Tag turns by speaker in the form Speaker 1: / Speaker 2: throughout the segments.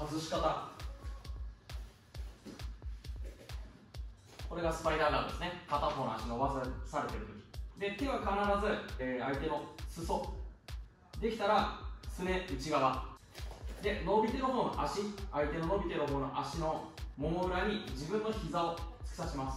Speaker 1: 外し方、これがスパイダーガードですね。片方の足伸ばされてるときで、手は必ず、相手の裾できたらすね内側で、伸びてる方の足、相手の伸びてる方の足のもも裏に自分の膝を突き刺します。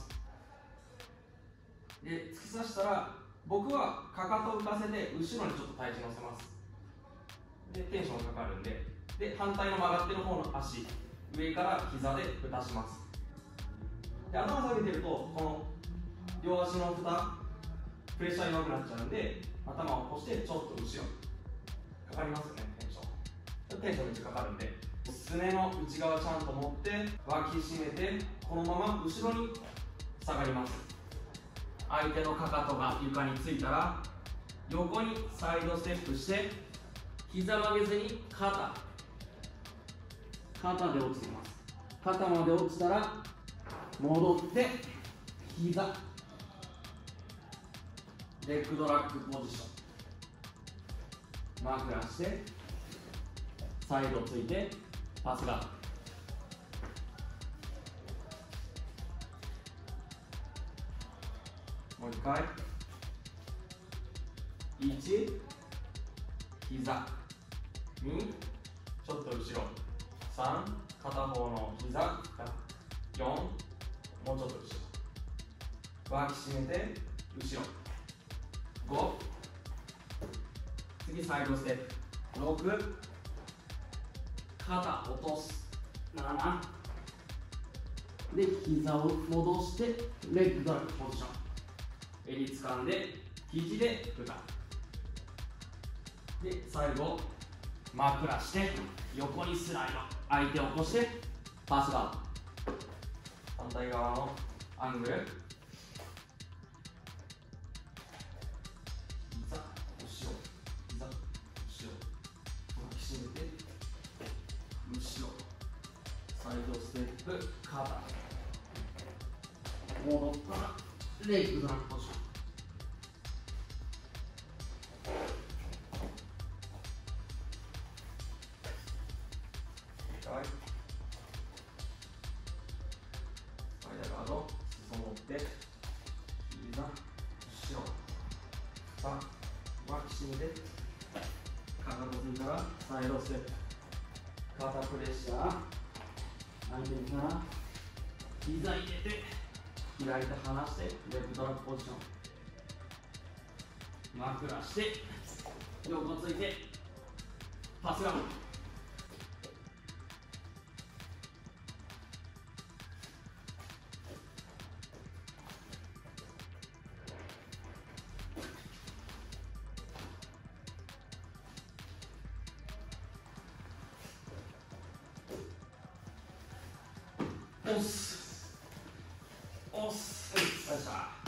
Speaker 1: で、突き刺したら僕はかかとを浮かせて後ろにちょっと体重乗せます。で、テンションかかるんで、反対の曲がってる方の足、上から膝で蓋します。で、頭下げてるとこの両足の蓋プレッシャー弱くなっちゃうんで、頭を起こしてちょっと後ろかかりますよね。テンションめっちゃかかるんで、すねの内側ちゃんと持って脇締めて、このまま後ろに下がります。相手のかかとが床についたら横にサイドステップして、膝曲げずに肩で落ちてます。肩まで落ちたら戻って膝、レッグドラッグポジション、枕してサイドついてパスがもう一回、1、膝、2、ちょっと後ろ、3、片方の膝、4、もうちょっと後ろ、脇締めて後ろ、5、次サイドステップ、6、肩落とす、7で膝を戻してレッグドラッグポジション、襟掴んで肘で蓋で、最後枕して横にスライド、相手を起こしてパスガード、反対側のアングル、膝後ろ、膝後ろ、脇締めて後ろ、サイドステップ、肩戻ったらレッグドラッグポジション、スパイダーガード、裾持って膝後ろ、さあ脇締めてかかとついたらサイドステップ、肩プレッシャー、相手から膝入れて開いて離してレッグドラッグポジション、枕して横ついてパスガード、押す、よいしょ。